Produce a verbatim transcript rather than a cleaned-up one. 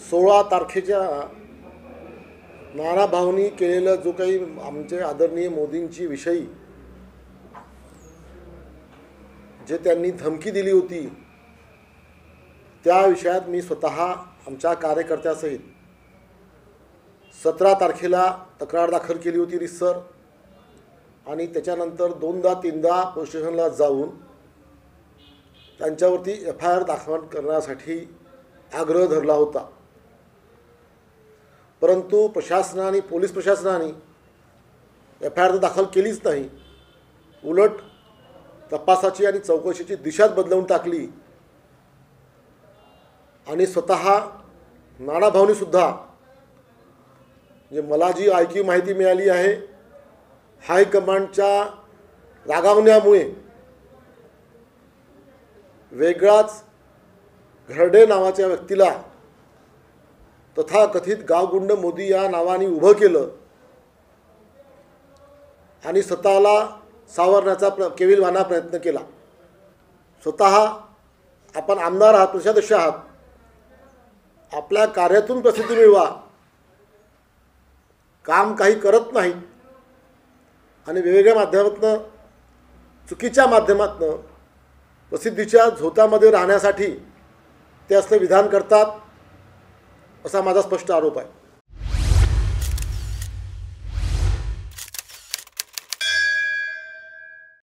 सोळा तारखेच्या नाना भाऊनी केलेलं जो काही आमचे आदरणीय मोदींची विषयी जे त्यांनी धमकी दिली होती त्या विषयात मी स्वतः आमच्या कार्यकर्त्यासहित सतरा तारखेला तक्रार दाखल केली होती रितसर आणि त्याच्यानंतर दोनदा तीनदा पोलीस स्टेशनला जाऊन त्यांच्यावरती एफ आय आर दाखल करण्यासाठी आग्रह धरला होता। परंतु प्रशासनाने पोलीस प्रशासनाने एफ आय आर दाखल केलीच नाही, उलट तपासाची आणि चौकशीची दिशाच बदलवून टाकली आणि स्वतः नाना भाऊनी सुद्धा म्हणजे मला जी ऐकीव माहिती मिळाली आहे हायकमांडच्या रागावण्यामुळे वेगळाच घरडे नावाच्या व्यक्तीला तथाकथित गावगुंड मोदी या नावाने उभं केलं आणि स्वतःला सावरण्याचा प्र केविलवाना प्रयत्न केला। स्वतः आपण आमदार आहात, प्रदेशाध्यक्ष आहात, आपल्या कार्यातून प्रसिद्धी मिळवा, काम काही करत नाही आणि वेगवेगळ्या माध्यमातून चुकीच्या माध्यमातून प्रसिद्धीच्या झोतामध्ये राहण्यासाठी ते असले विधान करतात असा माझा स्पष्ट आरोप आहे।